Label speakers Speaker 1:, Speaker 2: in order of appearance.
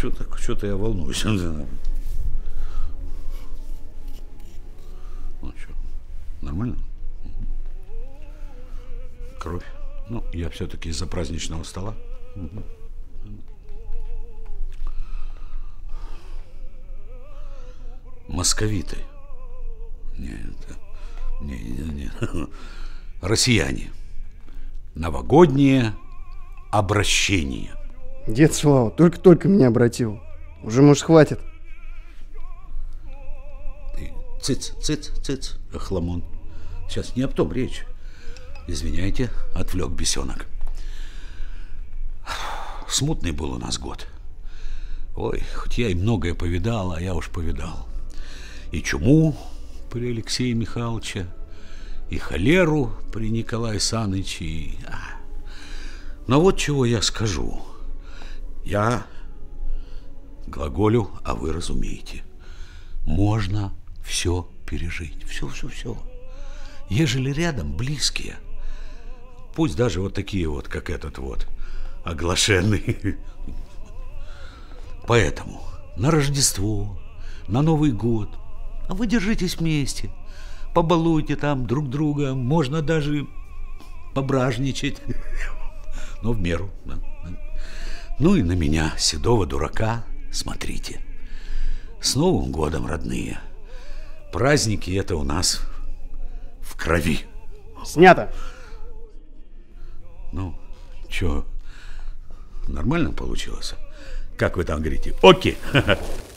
Speaker 1: что-то я волнуюсь. Ну что, нормально? Кровь. Ну, я все-таки из-за праздничного стола. Московиты. Нет. Россияне. Новогоднее обращение.
Speaker 2: Дед Слава, только меня обратил. Уже, может, хватит.
Speaker 1: Цыц, охламон. Сейчас не об том речь. Извиняйте, отвлек бесенок. Смутный был у нас год. Ой, хоть я и многое повидал, а я уж повидал. И чуму при Алексее Михайловиче, и холеру при Николае Саныче. Но вот чего я скажу. Я глаголю, а вы разумеете. Можно все пережить. Все. Ежели рядом близкие, пусть даже вот такие вот, как этот вот, оглашенный. Поэтому на Рождество, на Новый год, а вы держитесь вместе, побалуйте там друг друга, можно даже пображничать, но в меру. Да. Ну и на меня, седого дурака, смотрите. С Новым годом, родные. Праздники это у нас в крови.
Speaker 2: Снято.
Speaker 1: Ну, что, нормально получилось? Как вы там говорите? Окей.